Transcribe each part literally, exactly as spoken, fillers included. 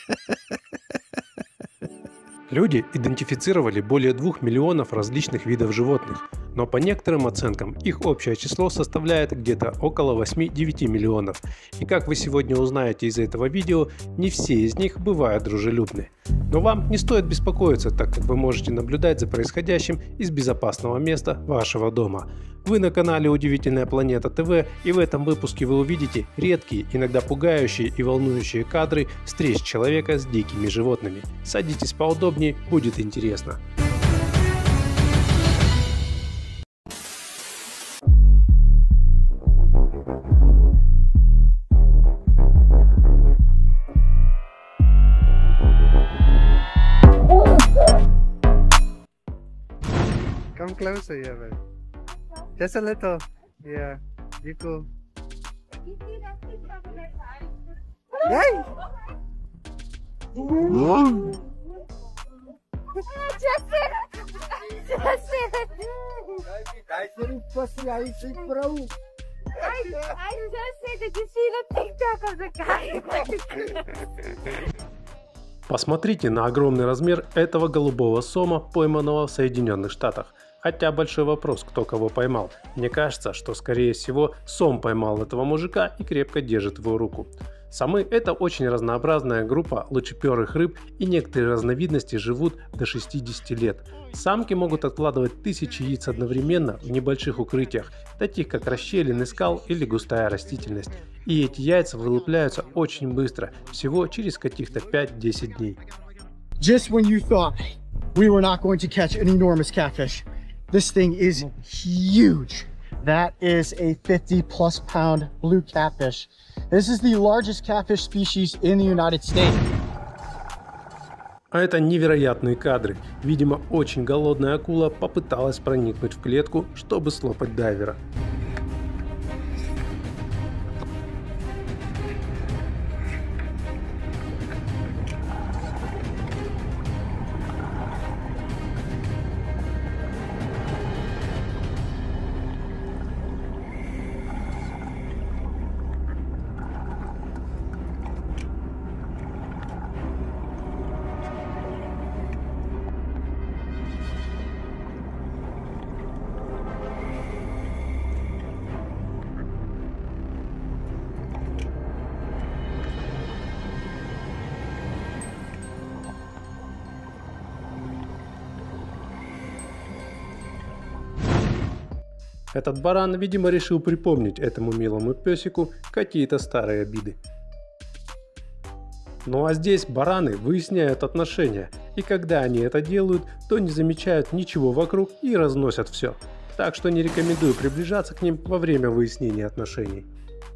Люди идентифицировали более двух миллионов различных видов животных, но по некоторым оценкам их общее число составляет где-то около восьми-девяти миллионов. И как вы сегодня узнаете из этого видео, не все из них бывают дружелюбны. Но вам не стоит беспокоиться, так как вы можете наблюдать за происходящим из безопасного места вашего дома. Вы на канале Удивительная Планета ТВ, и в этом выпуске вы увидите редкие, иногда пугающие и волнующие кадры встреч человека с дикими животными. Садитесь поудобнее, будет интересно. Come closer, yeah, babe. Just a little. Yeah. You go. Hey! Just it! Just it! I, I just said, did you see the TikTok of the guy? Посмотрите на огромный размер этого голубого сома, пойманного в Соединенных Штатах. Хотя большой вопрос, кто кого поймал. Мне кажется, что скорее всего сом поймал этого мужика и крепко держит его руку. Самы – это очень разнообразная группа лучеперых рыб, и некоторые разновидности живут до шестидесяти лет. Самки могут откладывать тысячи яиц одновременно в небольших укрытиях, таких как расщелины скал или густая растительность. И эти яйца вылупляются очень быстро, всего через каких-то пять-десять дней. Just when you thought we were not going to catch an enormous catfish, this thing is huge. That is a fifty plus pound blue catfish. This is the largest catfish species in the United States. А это невероятные кадры. Видимо, очень голодная акула попыталась проникнуть в клетку, чтобы слопать дайвера. Этот баран, видимо, решил припомнить этому милому песику какие-то старые обиды. Ну а здесь бараны выясняют отношения, и когда они это делают, то не замечают ничего вокруг и разносят все. Так что не рекомендую приближаться к ним во время выяснения отношений.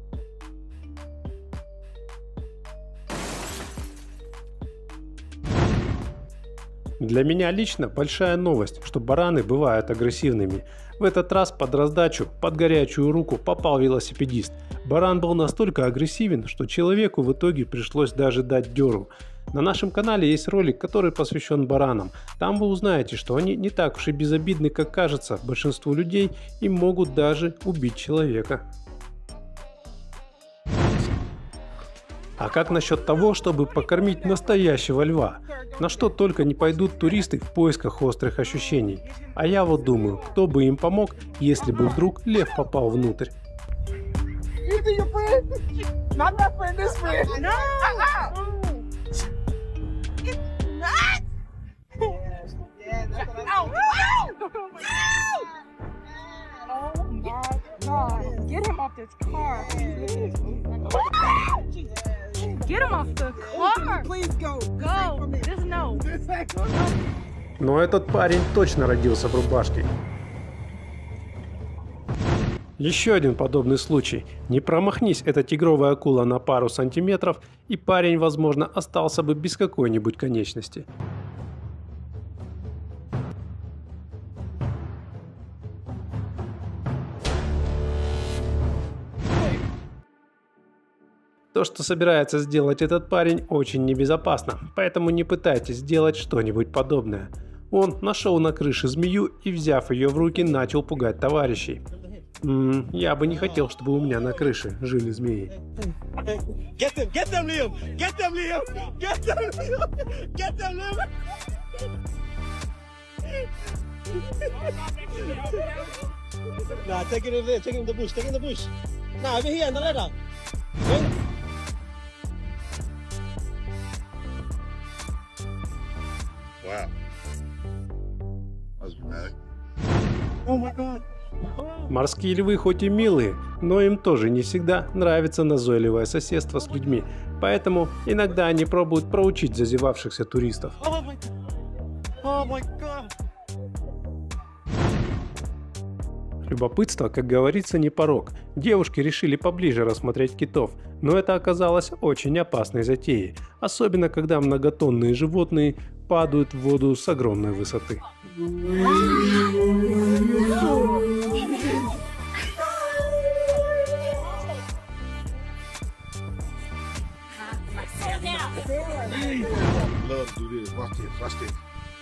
Для меня лично большая новость, что бараны бывают агрессивными. В этот раз под раздачу, под горячую руку попал велосипедист. Баран был настолько агрессивен, что человеку в итоге пришлось даже дать дёру. На нашем канале есть ролик, который посвящен баранам. Там вы узнаете, что они не так уж и безобидны, как кажется большинству людей, и могут даже убить человека. А как насчет того, чтобы покормить настоящего льва? На что только не пойдут туристы в поисках острых ощущений. А я вот думаю, кто бы им помог, если бы вдруг лев попал внутрь. Get him off this car. Get him off the car. Please go. Go. Just no. Но этот парень точно родился в рубашке. Еще один подобный случай. Не промахнись эта тигровая акула на пару сантиметров, и парень, возможно, остался бы без какой-нибудь конечности. То, что собирается сделать этот парень, очень небезопасно, поэтому не пытайтесь сделать что-нибудь подобное. Он нашел на крыше змею и, взяв ее в руки, начал пугать товарищей. М, я бы не хотел, чтобы у меня на крыше жили змеи. Get them, get them, Liam! Get them, Liam! Get them, Liam! Get them, Liam! Nah, take it over there, take it in the bush, take it in the bush. Nah, over here on the ladder. Wow. That was dramatic. Oh my God. Морские львы хоть и милые, но им тоже не всегда нравится назойливое соседство с людьми, поэтому иногда они пробуют проучить зазевавшихся туристов. Oh my God. Oh my God. Любопытство, как говорится, не порок. Девушки решили поближе рассмотреть китов, но это оказалось очень опасной затеей, особенно когда многотонные животные падают в воду с огромной высоты. Love to do this. Watch this. Watch this.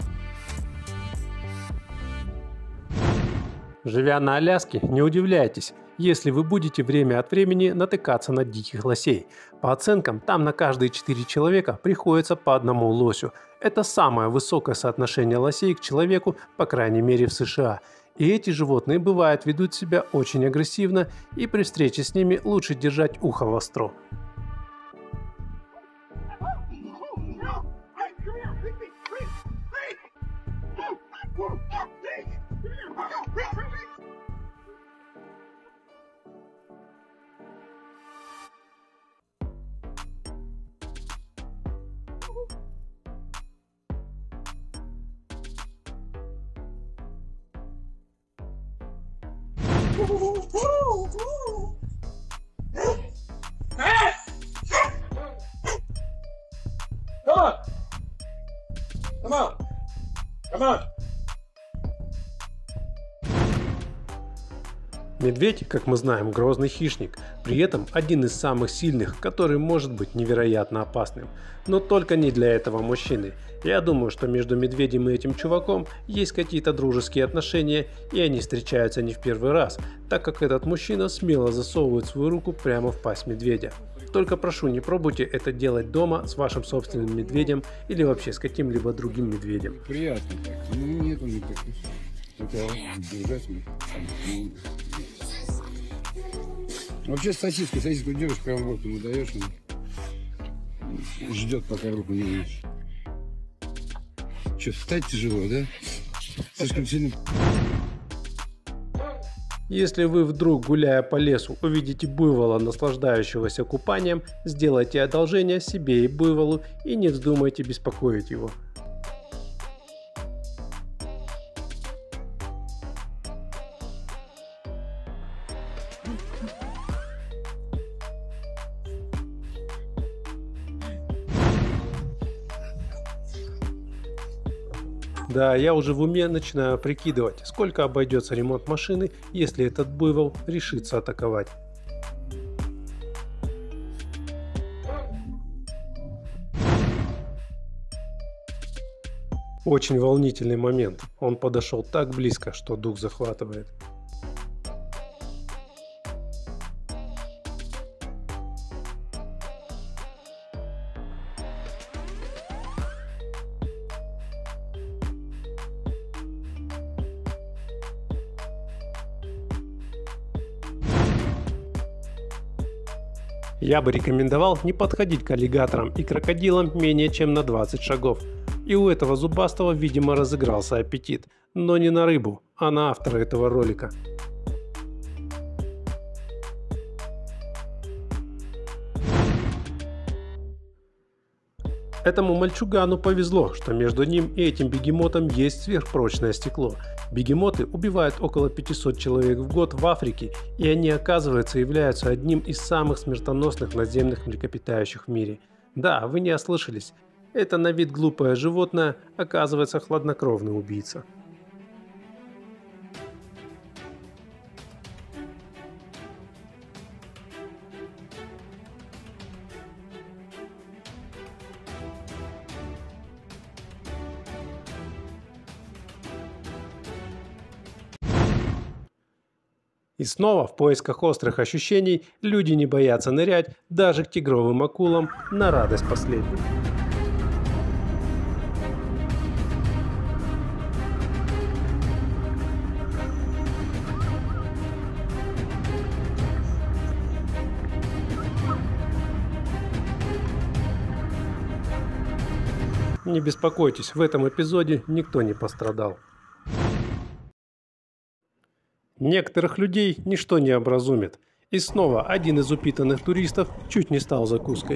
Живя на Аляске, не удивляйтесь, если вы будете время от времени натыкаться на диких лосей. По оценкам, там на каждые четыре человека приходится по одному лосю. Это самое высокое соотношение лосей к человеку, по крайней мере в США. И эти животные, бывает, ведут себя очень агрессивно, и при встрече с ними лучше держать ухо востро. Come on. Come on. Come on. Медведь, как мы знаем, грозный хищник, при этом один из самых сильных, который может быть невероятно опасным. Но только не для этого мужчины. Я думаю, что между медведем и этим чуваком есть какие-то дружеские отношения, и они встречаются не в первый раз, так как этот мужчина смело засовывает свою руку прямо в пасть медведя. Только прошу, не пробуйте это делать дома с вашим собственным медведем или вообще с каким-либо другим медведем. Приятно так. Ну, нет, он не так. Это ужасно. Вообще сосиску, сосиску держишь, прям в рот ему даешь, он ждет, пока руку не вынешь. Че, встать тяжело, да? Слишком сильно. Если вы вдруг, гуляя по лесу, увидите буйвола, наслаждающегося купанием, сделайте одолжение себе и буйволу и не вздумайте беспокоить его. Да, я уже в уме начинаю прикидывать, сколько обойдется ремонт машины, если этот буйвол решится атаковать. Очень волнительный момент. Он подошел так близко, что дух захватывает. Я бы рекомендовал не подходить к аллигаторам и крокодилам менее чем на двадцать шагов. И у этого зубастого, видимо, разыгрался аппетит. Но не на рыбу, а на автора этого ролика. Этому мальчугану повезло, что между ним и этим бегемотом есть сверхпрочное стекло. Бегемоты убивают около пятисот человек в год в Африке, и они, оказывается, являются одним из самых смертоносных наземных млекопитающих в мире. Да, вы не ослышались. Это на вид глупое животное, оказывается, хладнокровный убийца. И снова в поисках острых ощущений люди не боятся нырять даже к тигровым акулам на радость последних. Не беспокойтесь, в этом эпизоде никто не пострадал. Некоторых людей ничто не образумит. И снова один из упитанных туристов чуть не стал закуской.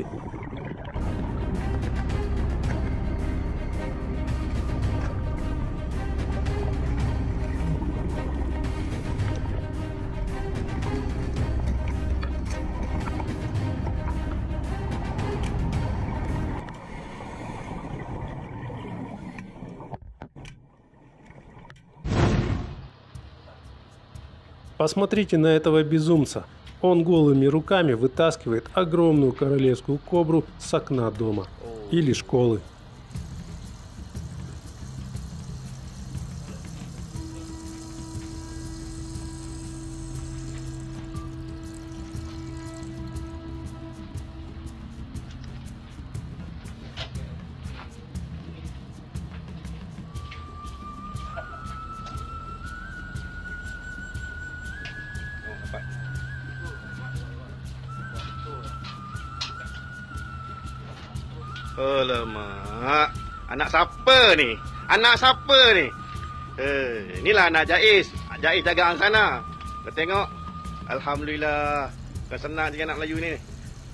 Посмотрите на этого безумца. Он голыми руками вытаскивает огромную королевскую кобру с окна дома или школы. Alamak, anak siapa ni? Anak siapa ni? Eh, inilah anak Jais. Jais jaga sana. Kau tengok. Alhamdulillah. Bukan senang jadi anak Melayu ni.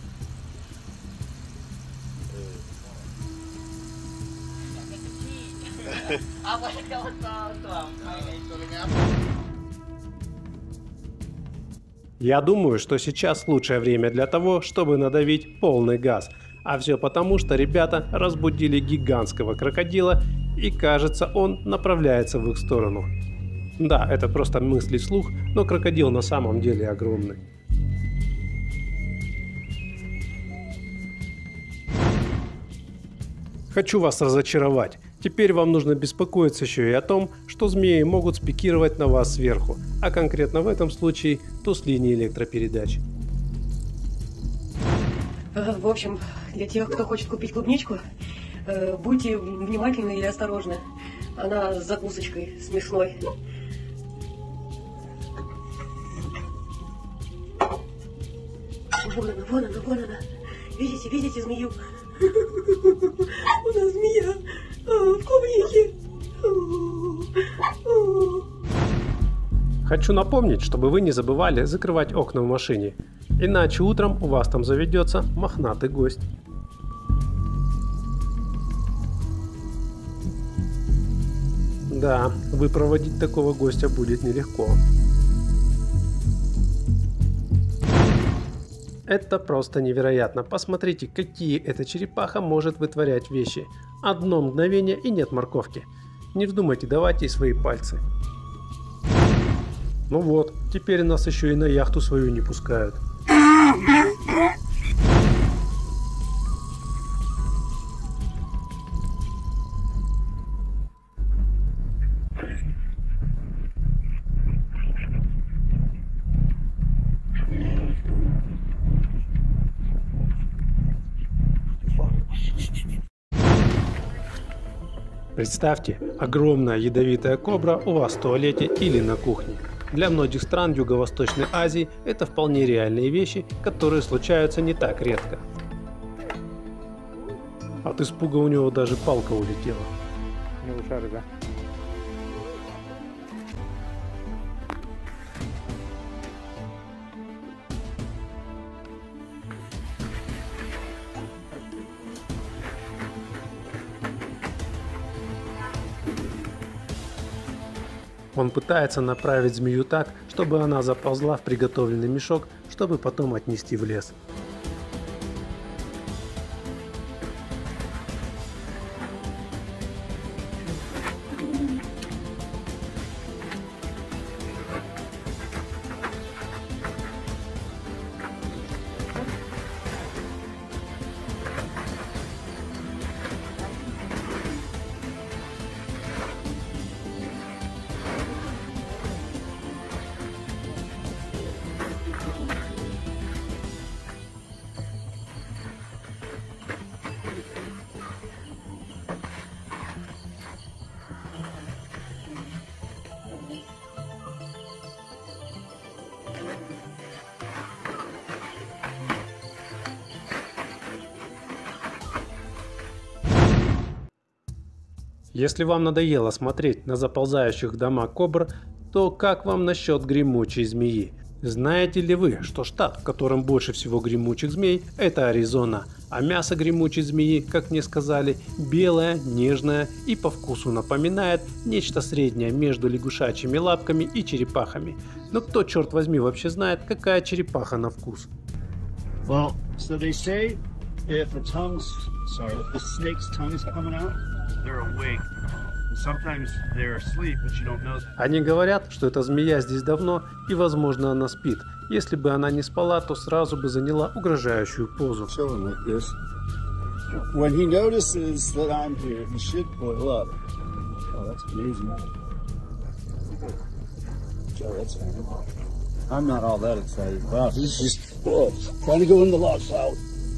Apa yang kau tahu? Я думаю, что сейчас лучшее время для того, чтобы надавить полный газ. А все потому, что ребята разбудили гигантского крокодила, и кажется, он направляется в их сторону. Да, это просто мысли вслух, но крокодил на самом деле огромный. Хочу вас разочаровать. Теперь вам нужно беспокоиться еще и о том, что змеи могут спикировать на вас сверху, а конкретно в этом случае то с линии электропередач. В общем, для тех, кто хочет купить клубничку, будьте внимательны и осторожны. Она с закусочкой смешной. Вон она, вон она, вон она. Видите, видите змею? У нас змея в клубнике. Хочу напомнить, чтобы вы не забывали закрывать окна в машине, иначе утром у вас там заведется мохнатый гость. Да, выпроводить такого гостя будет нелегко. Это просто невероятно. Посмотрите, какие эта черепаха может вытворять вещи. Одно мгновение и нет морковки. Не вздумайте давать ей свои пальцы. Ну вот, теперь нас еще и на яхту свою не пускают. Представьте, огромная ядовитая кобра у вас в туалете или на кухне. Для многих стран Юго-Восточной Азии это вполне реальные вещи, которые случаются не так редко. От испуга у него даже палка улетела. Он пытается направить змею так, чтобы она заползла в приготовленный мешок, чтобы потом отнести в лес. Если вам надоело смотреть на заползающих в дома кобр, то как вам насчет гремучей змеи? Знаете ли вы, что штат, в котором больше всего гремучих змей, это Аризона, а мясо гремучей змеи, как мне сказали, белое, нежное и по вкусу напоминает нечто среднее между лягушачьими лапками и черепахами. Но кто, черт возьми, вообще знает, какая черепаха на вкус? Well, so they say if the tongue's, sorry, if the snake's tongue is coming out, they're awake. Sometimes they're asleep, but you don't know. Они говорят, что эта змея здесь давно и, возможно, она спит. Если бы она не спала, то сразу бы заняла угрожающую позу. Chilling like this. When he notices that I'm here, he should boil up. Oh, that's amazing. Oh, that's animal. I'm not all that excited. Wow, he's just whoa, trying to go in the log pile.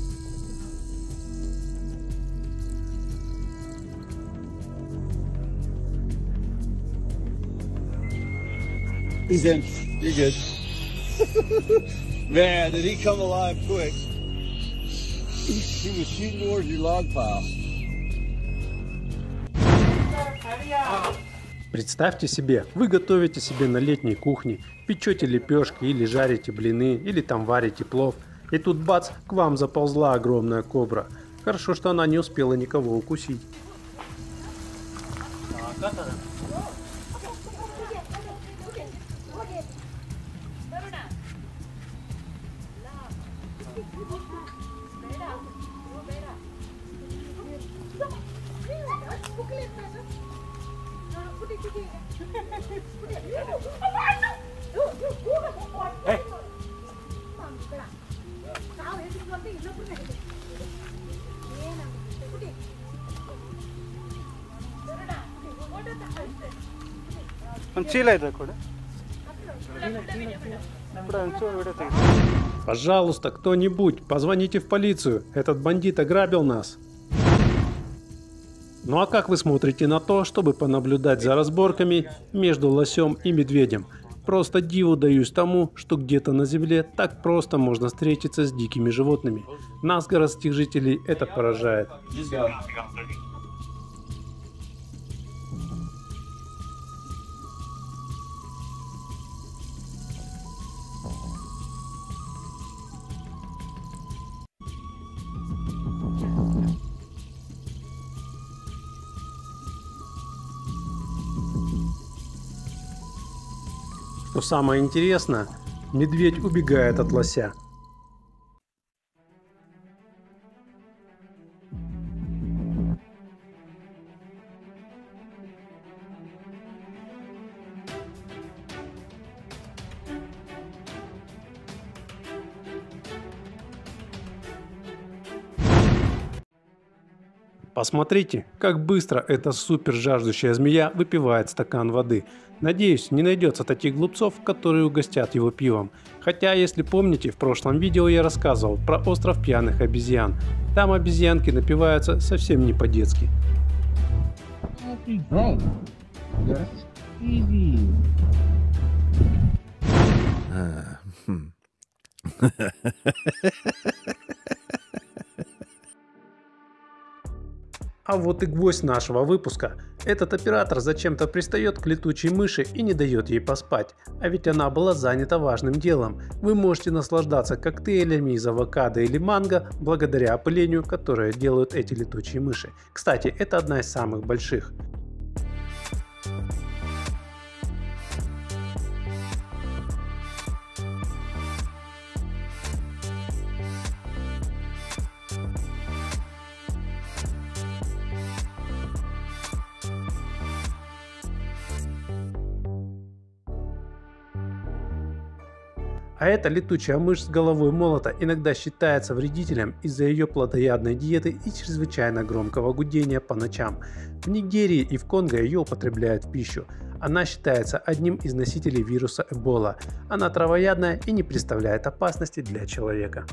He's in. You're good. Man, did he come alive quick? He, he was shooting towards your log pile. Представьте себе, вы готовите себе на летней кухне, печете лепешки или жарите блины, или там варите плов, и тут бац, к вам заползла огромная кобра. Хорошо, что она не успела никого укусить. Пожалуйста, кто-нибудь, позвоните в полицию, этот бандит ограбил нас. Ну а как вы смотрите на то, чтобы понаблюдать за разборками между лосем и медведем? Просто диву даюсь тому, что где-то на земле так просто можно встретиться с дикими животными. Нас, городских жителей, это поражает. Что самое интересное, медведь убегает от лося. Посмотрите, как быстро эта супер жаждущая змея выпивает стакан воды. Надеюсь, не найдется таких глупцов, которые угостят его пивом. Хотя, если помните, в прошлом видео я рассказывал про остров пьяных обезьян. Там обезьянки напиваются совсем не по-детски. А вот и гвоздь нашего выпуска. Этот оператор зачем-то пристает к летучей мыши и не дает ей поспать. А ведь она была занята важным делом. Вы можете наслаждаться коктейлями из авокадо или манго благодаря опылению, которое делают эти летучие мыши. Кстати, это одна из самых больших. А эта летучая мышь с головой молота иногда считается вредителем из-за ее плотоядной диеты и чрезвычайно громкого гудения по ночам. В Нигерии и в Конго ее употребляют в пищу. Она считается одним из носителей вируса Эбола. Она травоядная и не представляет опасности для человека.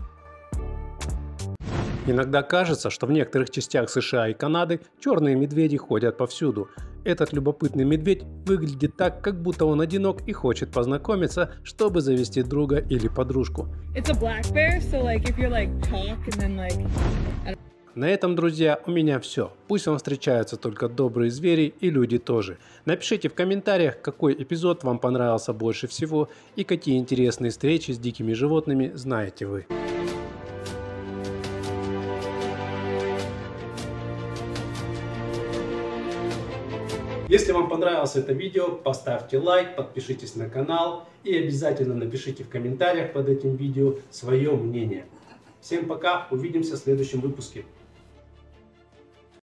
Иногда кажется, что в некоторых частях США и Канады черные медведи ходят повсюду. Этот любопытный медведь выглядит так, как будто он одинок и хочет познакомиться, чтобы завести друга или подружку. It's a black bear, so like if you're like talk and then like На этом, друзья, у меня все. Пусть вам встречаются только добрые звери и люди тоже. Напишите в комментариях, какой эпизод вам понравился больше всего и какие интересные встречи с дикими животными знаете вы. Если вам понравилось это видео, поставьте лайк, подпишитесь на канал и обязательно напишите в комментариях под этим видео свое мнение. Всем пока, увидимся в следующем выпуске.